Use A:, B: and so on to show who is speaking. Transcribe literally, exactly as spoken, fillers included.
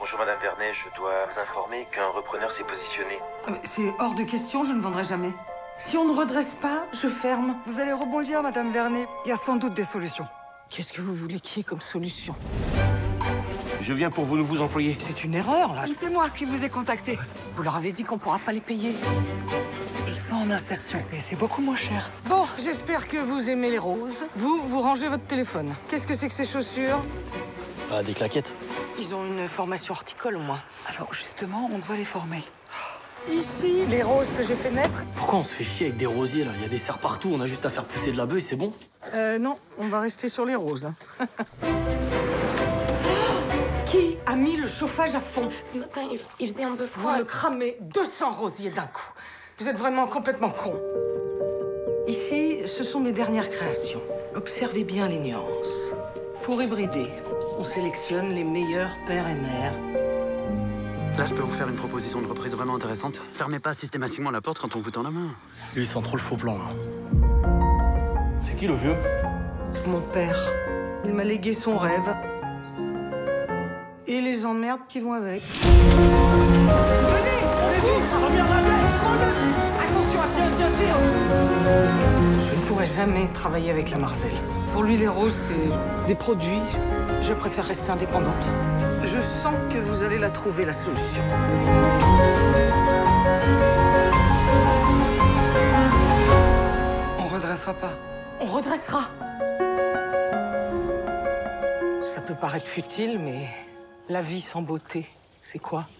A: Bonjour Madame Vernet, je dois vous informer qu'un repreneur s'est positionné.
B: Ah, mais c'est hors de question, je ne vendrai jamais. Si on ne redresse pas, je ferme.
C: Vous allez rebondir, Madame Vernet. Il y a sans doute des solutions.
B: Qu'est-ce que vous voulez qu'il y ait comme solution?
D: Je viens pour vous nouveaux employés.
B: C'est une erreur, là.
C: C'est moi qui vous ai contacté.
B: Vous leur avez dit qu'on ne pourra pas les payer.
C: Ils sont en insertion et c'est beaucoup moins cher.
B: Bon, j'espère que vous aimez les roses. Vous, vous rangez votre téléphone. Qu'est-ce que c'est que ces chaussures?
E: Ah, des claquettes.
B: Ils ont une formation horticole, au moins.
C: Alors justement, on doit les former.
B: Ici, les roses que j'ai fait naître.
E: Pourquoi on se fait chier avec des rosiers, là? Il y a des serres partout, on a juste à faire pousser de la bœuf et c'est bon.
B: Euh, non, on va rester sur les roses. Qui a mis le chauffage à fond?
F: Ce matin, il, il faisait un peu
B: Vous
F: froid.
B: le cramez deux cents rosiers d'un coup. Vous êtes vraiment complètement con. Ici, ce sont mes dernières créations. Observez bien les nuances. Pour hybrider, on sélectionne les meilleurs pères et mères.
G: Là, je peux vous faire une proposition de reprise vraiment intéressante. Fermez pas systématiquement la porte quand on vous tend la main.
E: Lui, il sent trop le faux plan, là. C'est qui, le vieux?
B: Mon père, il m'a légué son rêve. Et les emmerdes qui vont avec.
E: Attention, tiens, tiens, tiens.
B: Je ne pourrai jamais travailler avec la Marcel. Pour lui, les roses, c'est des produits. Je préfère rester indépendante. Je sens que vous allez la trouver, la solution.
C: On redressera pas.
B: On redressera. Ça peut paraître futile, mais la vie sans beauté, c'est quoi?